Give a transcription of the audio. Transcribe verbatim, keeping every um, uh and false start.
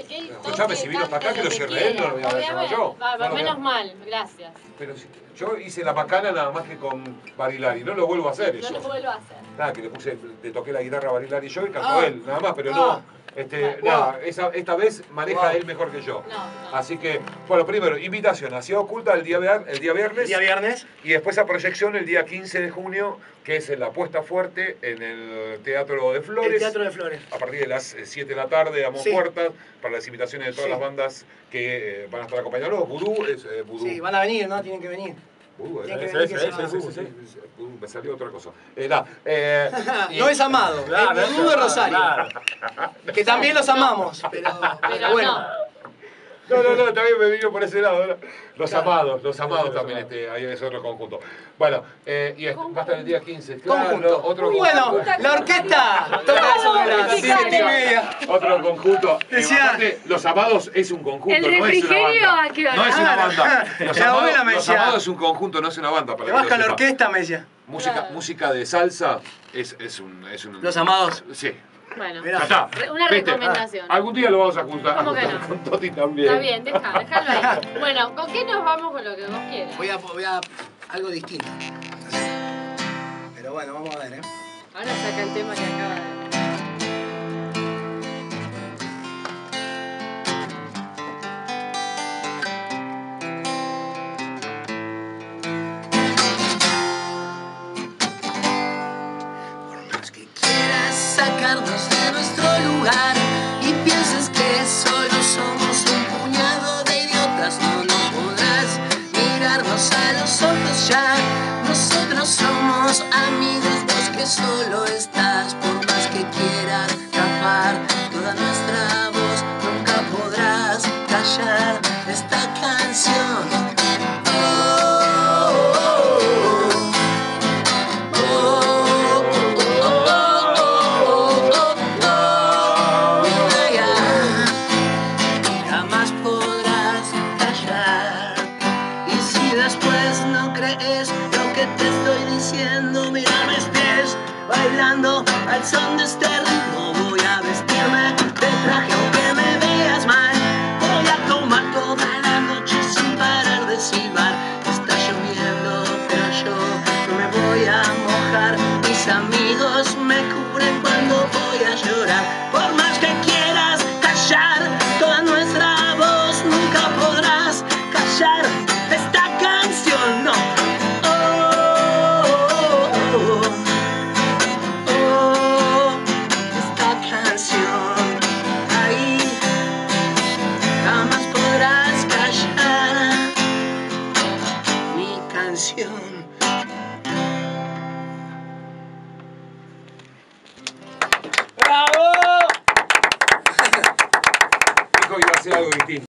que él Escuchame, si vino hasta acá, que lo cierre él, no lo voy a hacer yo. Va, No lo voy a- menos mal, gracias. Pero si, yo hice la macana nada más que con Barilari, no lo vuelvo a hacer No eso. lo vuelvo a hacer. Nada, que le puse, le toqué la guitarra a Barilari yo y cantó Ah. él, nada más, pero Ah. no. Este, Wow. nada, esa, esta vez maneja Wow. él mejor que yo. No, no. Así que, bueno, primero, invitación a Ciudad Oculta el día, vier- el día viernes. El día viernes. Y después a proyección el día quince de junio, que es en la puesta fuerte en el Teatro de Flores. El Teatro de Flores. A partir de las siete de la tarde damos Sí. puertas para las invitaciones de todas Sí. las bandas que eh, van a estar acompañando. Vudú es eh, Vudú. Sí, van a venir, ¿no? Tienen que venir. Vudú, Tienen que eh, venir sí, que sí, se sí, va. sí, sí, sí. Vudú, me salió otra cosa. Eh, nah, eh, y- No es Amado, Claro, es Vudú de claro, Rosario. claro. Que también los amamos, pero, Pero pero bueno. no. No, no, no, también me vino por ese lado. ¿no? Los Claro. amados, los amados Los también, amados. este, ahí es otro conjunto. Bueno, eh, y es- va a estar el día quince. Conjunto. Claro, otro Bueno, conjunto. la orquesta toca sobre las siete y media. Otro conjunto. Que Decía- bastante- los amados es un conjunto, ¿El no es una refrigerio banda. a qué hora? No es una Claro. banda. Los, La amados, abuela me los decía- amados es un conjunto, no es una banda. Para Te que lo baja la sepa. orquesta, me decía. Música, Claro. música de salsa es, es un... Es un Los amados. Sí. Bueno, Mirá. Ya está. Re- una ¿Viste? recomendación. Algún día lo vamos a juntar, ¿Cómo que juntar no? con Toti también. está bien, deja, déjalo ahí. Bueno, ¿con qué nos vamos con lo que vos quieras? Voy a, voy a algo distinto. Pero bueno, vamos a ver, ¿eh? Ahora saca el tema que acaba de... Por más que quieras sacarnos de nuestro lugar y pienses que solo somos un puñado de idiotas, no, no podrás mirarnos a los ojos ya. Nosotros somos amigos, vos que solo estás. Por más que quieras tapar toda nuestra voz, nunca podrás callar esta canción. Jamás podrás callar. Y si después no crees lo que te estoy diciendo, mira mis pies bailando al son de este ritmo. Voy a vestirme de traje aunque me veas mal. Voy a tomar toda la noche sin parar de silbar. Está lloviendo, pero yo no me voy a mojar. Mis amigos me cubren cuando voy a llorar. Por más que quieras callar toda nuestra voz, nunca podrás callar esta canción, no. Oh, oh, oh, oh, esta canción. Ahí jamás podrás callar mi canción. ¡Bravo! Dijo que iba a hacer algo distinto.